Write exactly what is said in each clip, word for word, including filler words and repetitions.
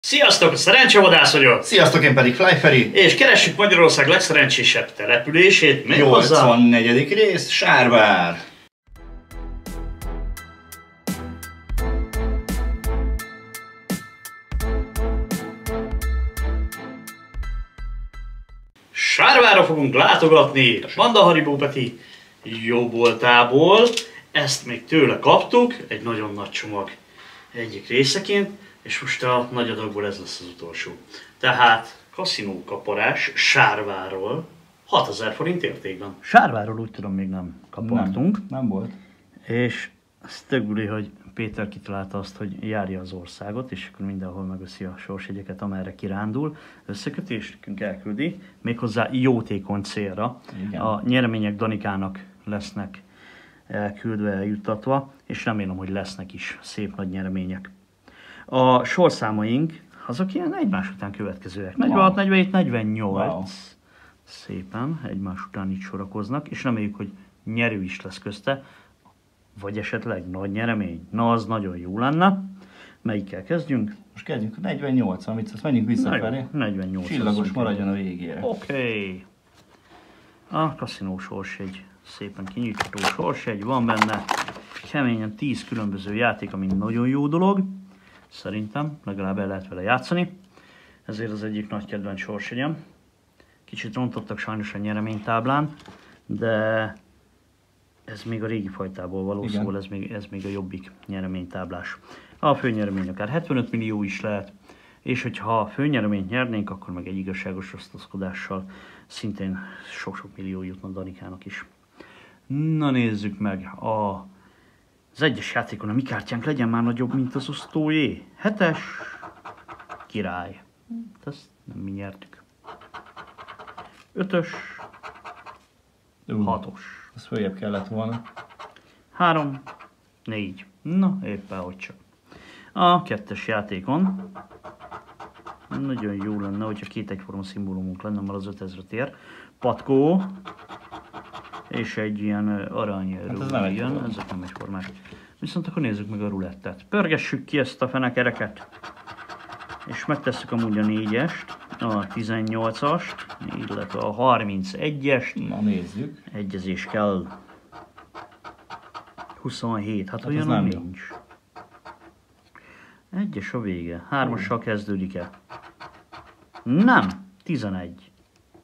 Sziasztok, Szerencsevadász vagyok! Sziasztok, én pedig Flyferi. És keressük Magyarország legszerencsésebb települését, méghozzá... nyolcvannegyedik rész, Sárvár. Sárvárra fogunk látogatni Banda Haribo Peti jóboltából. Ezt még tőle kaptuk, egy nagyon nagy csomag egyik részeként, és most a nagy adagból ez lesz az utolsó. Tehát kaszinó kaparás Sárvárról hatezer forint értékben. Sárvárról úgy tudom még nem kapartunk. Nem, nem volt. És ez tök buli, hogy Péter kitalálta azt, hogy járja az országot, és akkor mindenhol megöszi a sorsjegyeket, amerre kirándul. Összeköti, és nekünk elküldi, méghozzá jótékony célra. Igen. A nyeremények Danikának lesznek elküldve, eljuttatva, és remélem, hogy lesznek is szép nagy nyeremények. A sorszámaink azok ilyen egymás után következőek. negyvenhat, negyvenhét, negyvennyolc. Wow. Szépen egymás után így sorakoznak, és reméljük, hogy nyerő is lesz közte, vagy esetleg nagy nyeremény. Na, az nagyon jó lenne. Melyikkel kezdjünk? Most kezdjünk a negyvennyolc, amit azt menjünk visszafelé. negyvennyolc. Csillagos maradjon a végére. Oké. Okay. A kaszinó sorsjegy. Szépen kinyitható sorsjegy. Van benne keményen tíz különböző játék, ami nagyon jó dolog. Szerintem legalább el lehet vele játszani. Ezért az egyik nagy kedvenc sorsjegyem. Kicsit rontottak sajnos a nyereménytáblán, de ez még a régi fajtából való, igen. Szóval ez még, ez még a jobbik nyereménytáblás. A főnyeremény akár hetvenöt millió is lehet, és hogyha a főnyereményt nyernénk, akkor meg egy igazságos osztozkodással szintén sok-sok millió jutna Danikának is. Na nézzük meg, a, az egyes játékon a mi kártyánk legyen már nagyobb, mint az osztójé. Hetes, király. Ezt nem mi nyertük. Ötös, uh, hatos. Ez följebb kellett volna. Három, négy. Na, éppen hogy csak. A kettes játékon nagyon jó lenne, hogyha két egyforma szimbólumunk lenne, mert az ötezre tér. Patkó és egy ilyen arany hát jön, ezek nem egyformák. Viszont akkor nézzük meg a rulettet. Pörgessük ki ezt a fenekereket, és megtesszük amúgy a négyest, a tizennyolcast, illetve a harmincegyest. Na nézzük. Egyezés kell. huszonhét, hát, hát olyan nem nincs. Jó. Egyes a vége. Hármassal kezdődik el. Nem, tizenegy.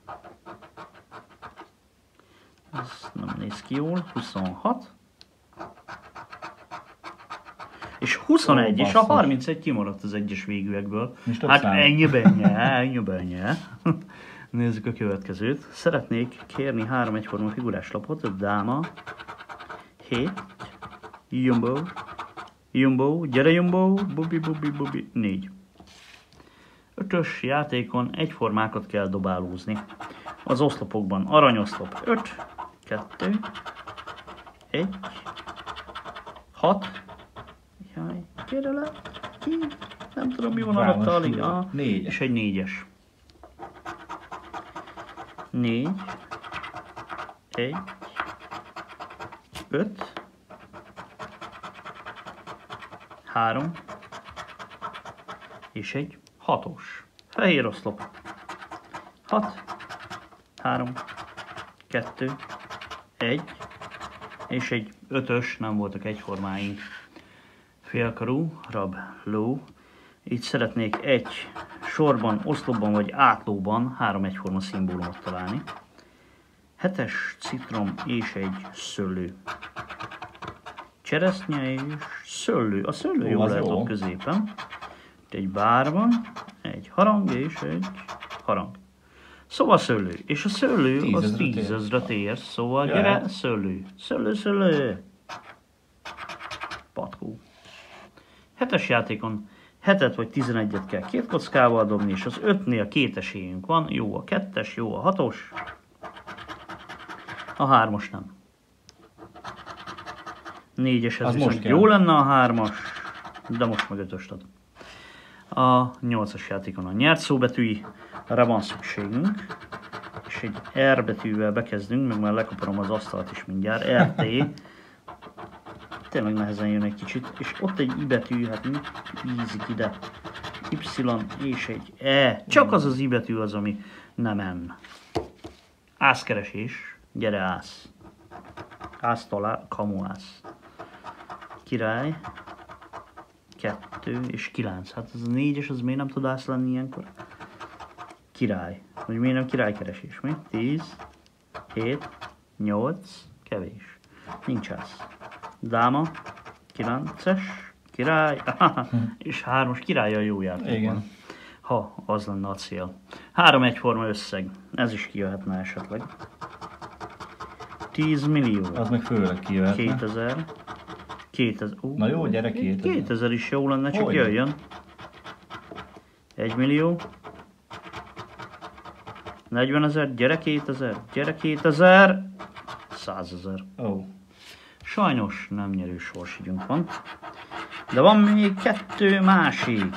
Ez nem néz ki jól. huszonhat. És huszonegy, oh, és a harmincegy kimaradt az egyes végűekből. Hát ennyi bennye, ennyi bennye. Nézzük a következőt. Szeretnék kérni három egyforma figurás lapot. Dáma, hét, Jumbo, Jumbo, gyere Jumbo, bubi, bubi, bubi, négy. Ötös játékon egyformákat kell dobálózni. Az oszlopokban aranyoszlop öt, kettő, egy, hat, jaj, gyere le, ki, nem tudom mi van alatt alig, a, és egy négyes. négy, egy, öt, három, és egy hatos. Fehér oszlop. hat, három, kettő, egy, és egy ötös, nem voltak egyformáink. Félkarú, rab, ló. Itt szeretnék egy sorban, oszlopban vagy átlóban három egyforma szimbólumot találni. Hetes citrom és egy szőlő. Cseresznye és szőlő. A szőlő jó, jó lehet ott középen. Itt egy bár van, egy harang és egy harang. Szóval szőlő. És a szőlő az tízezre tér. Szóval ja. Gyere, szőlő. Szőlő, szőlő. Patkó. Hetes játékon hetet vagy tizenegyet kell két kockával dobni, és az ötnél két esélyünk van. Jó a kettes, jó a hatos. A hármas nem. négyeshez viszont jó lenne a hármas, de most meg ötöst ad. A nyolcas játékon a nyert szóbetűire van szükségünk, és egy R betűvel bekezdünk, meg már lekaparom az asztalt is mindjárt, er té. Tényleg nehezen jön egy kicsit, és ott egy I betű, hát mit ízik ide? Y és egy E. Csak az az I betű az, ami nem N. Ászkeresés. Gyere ász. Ásztól á, kamuász. Király. Kettő és kilenc. Hát ez a négyes, az miért nem tud ász lenni ilyenkor? Király. Hogy miért nem királykeresés, mi? tíz, hét, nyolc, kevés. Nincs ász. Dáma. kilences. Király. És hármas királlyal jó játék van. Ha, az lenne a cél. Három egyforma összeg. Ez is kijöhetne esetleg. tíz millió. Az meg főleg kijöhetne. kétezer. kétezer. Uh, Na jó, gyere kétezer. kétezer is jó lenne, csak Hogy? jöjjön. egy millió. negyvenezer, gyere kétezer, gyere kétezer. százezer. Ó. Sajnos nem nyerő sorsügyünk van. De van még kettő másik.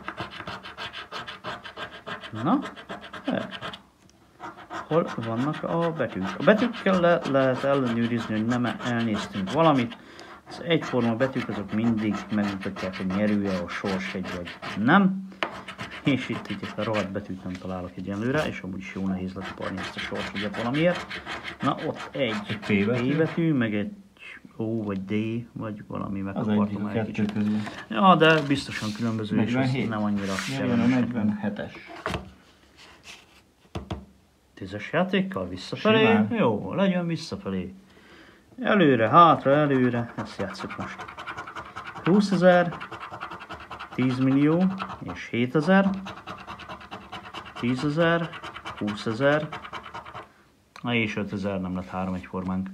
Na, e. Hol vannak a betűk? A betűkkel le lehet ellenőrizni, hogy nem elnéztünk valamit. Az egyforma betűk azok mindig megmutatják, hogy nyerője a sorshegy vagy nem. És itt egy a rohadt betűt nem találok egyenlőre, és amúgy is jó nehéz letaparni ezt a sorshegyet valamiért. Na ott egy, Egy P betű. P betű, meg egy O vagy D, vagy valami Az egyik megkapartom a el egy kettő kicsit. közül. Ja, de biztosan különböző, és negyvenhét. azt nem annyira Jön a kellemes. negyvenhetes. Tízes játékkal visszafelé? Simán. Jó, legyen visszafelé. Előre, hátra, előre, ezt játsszuk most. húszezer, tíz millió és hétezer, tízezer, húszezer, na és ötezer, nem lett három egyformánk.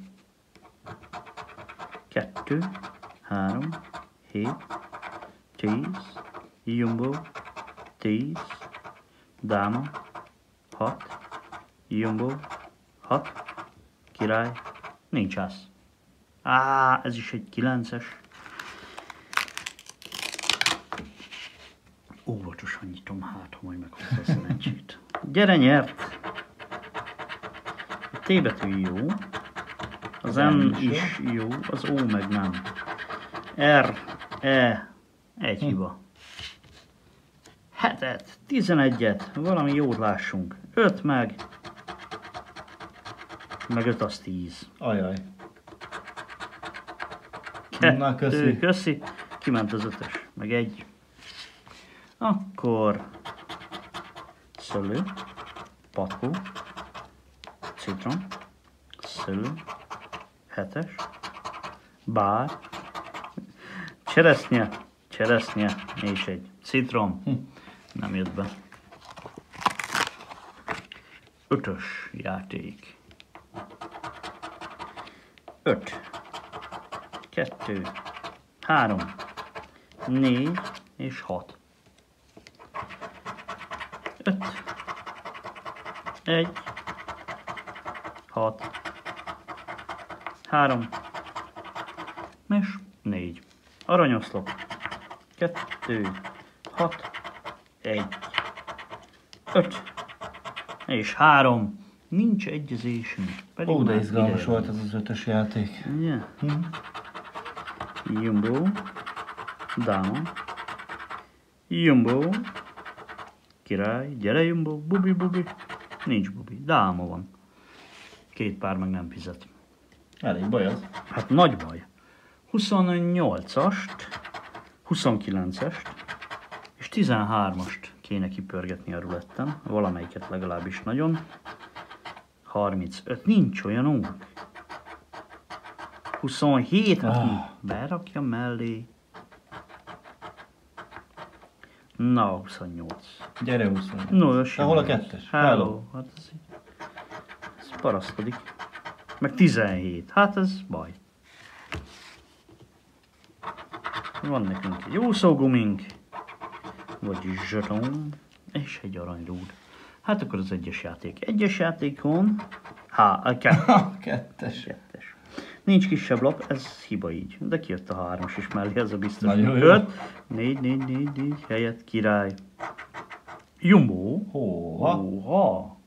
kettő, három, hét, tíz, jumbo, tíz, dáma, hat, jumbo, hat, király, nincs ász. Á, ez is egy kilences. Óvatosan nyitom, hát ha majd meghozza a szerencsét. Gyere, nyert! A T betű jó, az N is jó, az O meg nem. R, E, egy hiba. Hetet, tizenegyet, valami jót lássunk. Öt meg, meg öt az tíz. Ajaj. Kettő, Na, köszi. köszi. Kiment az ötös, meg egy. Akkor szőlő, patkó, citrom, szőlő, hetes, bár, cseresznye, cseresznye, és egy citrom. Hm. Nem jött be. Ötös játék. Öt. Kettő. Három. Négy és hat. Öt. Egy. Hat. Három. És négy. Aranyoszlop. Kettő. Hat. Egy. Öt. És három. Nincs egyezésünk. Pedig Ó, de már izgalmas ideje volt van. ez az ötös játék. Ugye? Hm. Jumbo. Dáma. Jumbo. Király. Gyere Jumbo. Bubi, bubi. Nincs bubi. Dáma van. Két pár meg nem fizet. Elég baj az. Hát nagy baj. huszonnyolcast, huszonkilencest és tizenhármast kéne kipörgetni a ruletten. Valamelyiket legalábbis nagyon. harmincöt. Nincs olyanunk. huszonhét. Hát Ah. mi? Berakja mellé. Na, huszonnyolc. Gyere huszonnyolc. No, De hol a kettes? Hello. Hello. Hát ez, így- ez paraszkodik. Meg tizenhét. Hát ez baj. Van nekünk egy úszógumink, vagy zsaton, és egy aranyrúd. Hát akkor az egyes játék. Egyes játékon, há, a kettő. Kettes. Kettes. Nincs kisebb lap, ez hiba így. De kijött a hármas is mellé, ez a biztos. Nagyon jó. Öt, négy, négy, négy, négy, helyett király. Jumbo. Hóha. Óha.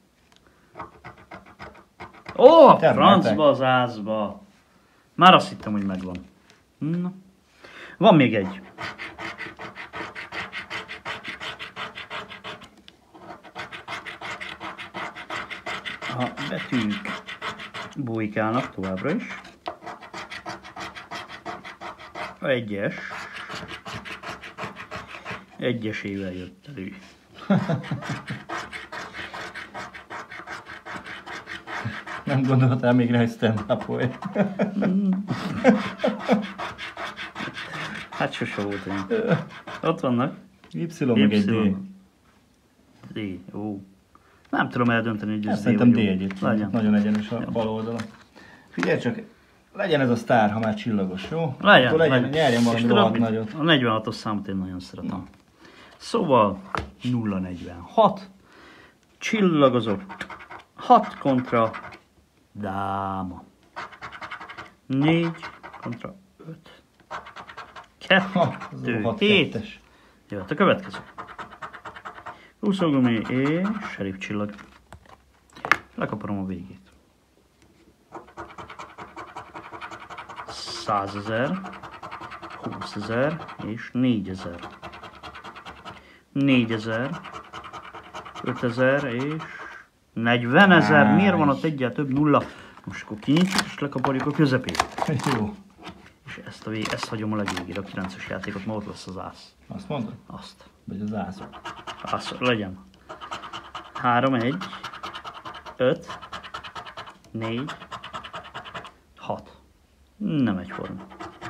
Ó, Termeltek. francba az ázba. Már azt hittem, hogy megvan. Na. Van még egy. A betűk bujkálnak továbbra is. Egyes. Egyesével jött elő. Nem gondoltál még rá, hogy stand-up-olj. Hát sose volt olyan. Ott vannak. Y meg egy D. D. Ó. Nem tudom eldönteni, hogy ez Ezt D szerintem D vagy O. egyébként. Legyen. Nagyon egyenes a bal oldala. Figyelj csak, legyen ez a sztár, ha már csillagos, jó? Legyen, Akkor legyen, legyen. nyerjen valami És tudod rohadt mit? nagyot. A negyvenhatos számot én nagyon szeretem. Szóval nulla negyvenhat. Csillagozott. hat kontra dáma. négy kontra öt. Ha, az kettő, rohadt hét. kettes. Jöhet a következő. Úszógumi és serif csillag. Lekaparom a végét. százezer, húszezer és négyezer. négyezer, ötezer és negyvenezer. Miért van ott egyel több nulla? Most akkor kinyitjuk és lekaparjuk a közepét. Jó. És ezt, a vég, ezt hagyom a legvégére, a kilences játékot, ma ott lesz az ász. Azt mondod? Azt. Vagy az ászok. Ász, legyen. három, egy, öt, négy, hat. Nem egyforma.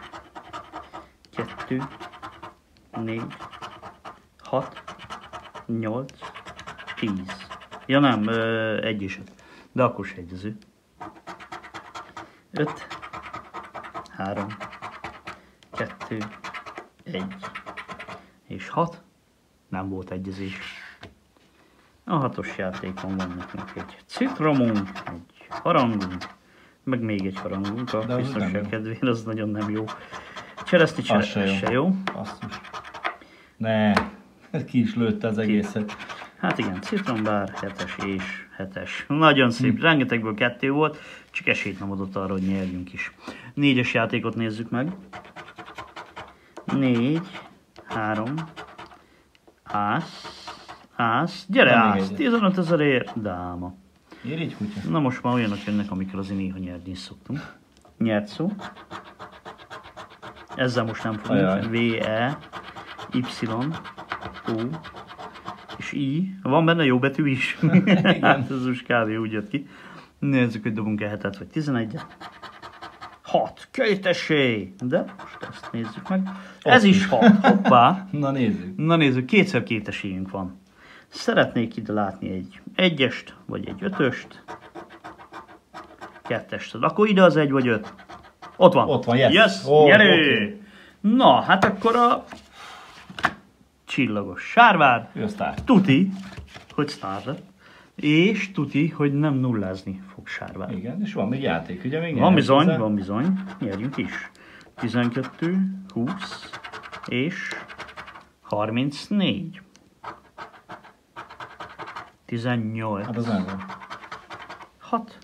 kettő, négy, hat, nyolc, tíz. Ja nem, ö, egy és öt. De akkor se egyező. öt, három, kettő, egy és hat. Nem volt egyezés. A hatos játékon van nekünk egy citromunk, egy harangunk, meg még egy harangunk, a De az nem biztonság jó. kedvére, az nagyon nem jó. Csereszti Az csereszt, se ez jó. se jó. Basszus. Ne, ki is lőtte az egészet. Hát igen, citrombár, hetes és hetes. Nagyon szép, Hm. rengetegből kettő volt, csak esélyt nem adott arra, hogy nyerjünk is. Négyes játékot nézzük meg. Négy, három, ász, ász, gyere Nem még ász, egyet. tizenöt ezerért, dáma. Irigy kutya. Na most már olyanok jönnek, amikor azért néha nyerni is szoktunk. Nyert szó. Ezzel most nem Ajaj. fogunk. V, E, Y, O és I. Van benne jó betű is. Hát ez most kb. Úgy jött ki. Nézzük, hogy dobunk el hetet vagy tizenegyet. hat. Kétesé! De most ezt nézzük meg. Ez is hat. Hoppá! Na nézzük. Na nézzük, kétszer két esélyünk van. Szeretnék ide látni egy egyest, vagy egy ötöst. Kettest. Akkor ide az egy vagy öt. Ott van. Ott van, yes. Yes, Ó, nyerő! oké. Na, hát akkor a csillagos sárvár. Ő a sztár. Tuti, hogy sztár lett. És tuti, hogy nem nullázni fog sárvár. Igen, és van még játék, ugye még Van nyerhet bizony, hozzá? van bizony. Nyerjünk is. tizenkettő, húsz és harmincnégy. tizennyolc. Hát az nem van. hat.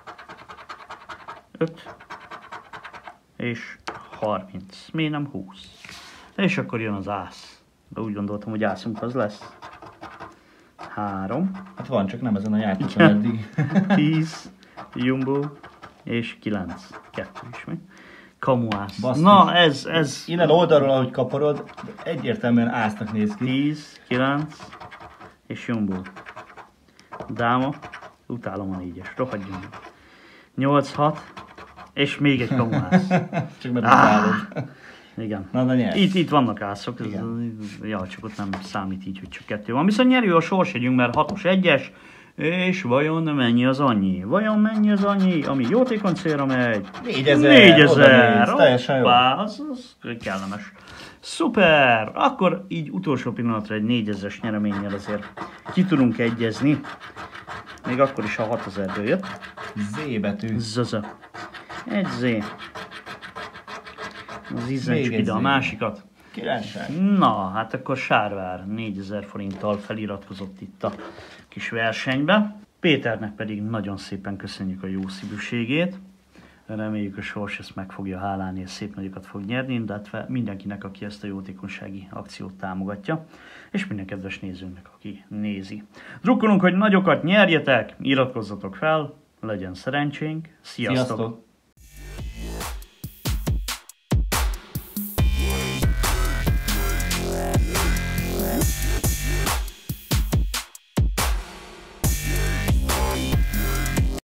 öt. És harminc. Miért nem húsz? És akkor jön az ász. De úgy gondoltam, hogy ászunk az lesz. három. Hát van, csak nem ezen a játékon Igen. eddig. tíz. Jumbo. És kilenc. kettő is mi? Kamuász. Basszus. Na, ez, ez. Innen oldalról, ahogy kaparod, egyértelműen ásznak néz ki. tíz, kilenc. És Jumbo. Dáma. Utálom a négyes. Rohadjunk. nyolc, hat. És még egy kamuász. Csak mert Ah. utálod. Igen. Na, de nyer. Itt, itt vannak ászok, ez, ja, csak ott nem számít így, hogy csak kettő van. Viszont nyerő a sorsjegyünk, mert hatos egyes, és vajon mennyi az annyi? Vajon mennyi az annyi, ami jótékony célra megy? négyezer, négyezer, oda néz, teljesen jó. hoppá, az, az kellemes. Szuper! Akkor így utolsó pillanatra egy négyezres nyereménnyel azért ki tudunk egyezni. Még akkor is a hatezerből jött. Z betű. Zözö. Egy Z. Az ízzen Még csak egy ide a Z. másikat. Királyság. Na, hát akkor Sárvár négyezer forinttal feliratkozott itt a kis versenybe. Péternek pedig nagyon szépen köszönjük a jó szívűségét. Reméljük a sors ezt meg fogja hálálni, és szép nagyokat fog nyerni, illetve mindenkinek, aki ezt a jótékonysági akciót támogatja, és minden kedves nézőnek, aki nézi. Drukkolunk, hogy nagyokat nyerjetek, iratkozzatok fel, legyen szerencsénk, sziasztok! Sziasztok.